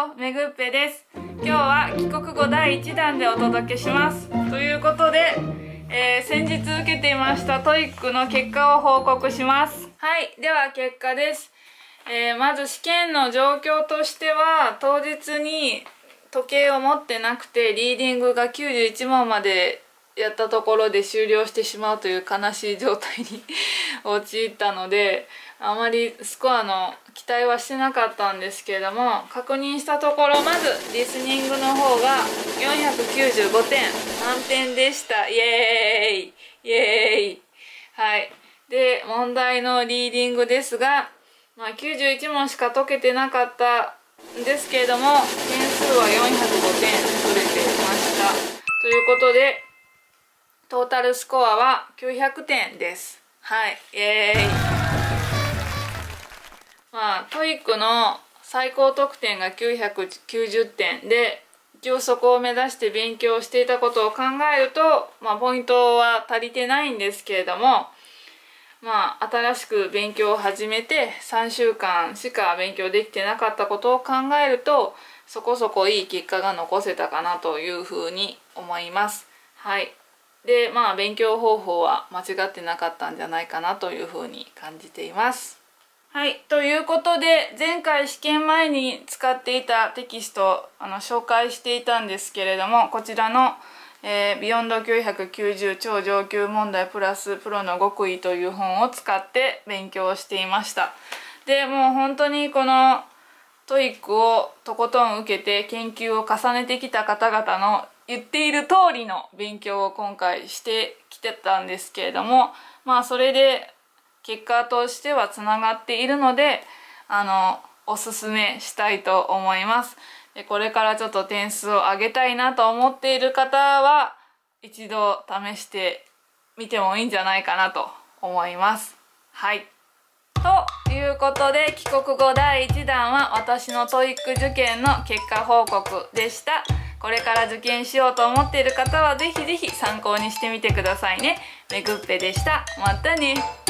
めぐっぺです。今日は帰国後第1弾でお届けします。ということで、先日受けていました TOEIC の結果を報告します。はい、では結果です。まず試験の状況としては、当日に時計を持ってなくてリーディングが91問までやったところで終了してしまうという悲しい状態に陥ったので、あまりスコアの期待はしてなかったんですけれども、確認したところ、まずリスニングの方が495点満点でした。イエーイイエーイ。はい。で、問題のリーディングですが、91問しか解けてなかったんですけれども、点数は405点取れていました。ということで、トータルスコアは900点です。はい、イエーイ。TOEIC の最高得点が990点で、一応そこを目指して勉強していたことを考えると、ポイントは足りてないんですけれども、新しく勉強を始めて3週間しか勉強できてなかったことを考えると、そこそこいい結果が残せたかなというふうに思います。はい。で、勉強方法は間違ってなかったんじゃないかなというふうに感じています。はい。ということで、前回試験前に使っていたテキストを紹介していたんですけれども、こちらのビヨンド990超上級問題プラスプロの極意という本を使って勉強していました。で、もう本当にこのTOEICをとことん受けて研究を重ねてきた方々の言っている通りの勉強を今回してきてたんですけれども、それで結果としてはつながっているので、おすすめしたいと思います。で、これからちょっと点数を上げたいなと思っている方は、一度試してみてもいいんじゃないかなと思います。はい。ということで、帰国後第1弾は私の TOEIC 受験の結果報告でした。これから受験しようと思っている方はぜひぜひ参考にしてみてくださいね。めぐっぺでした。またね。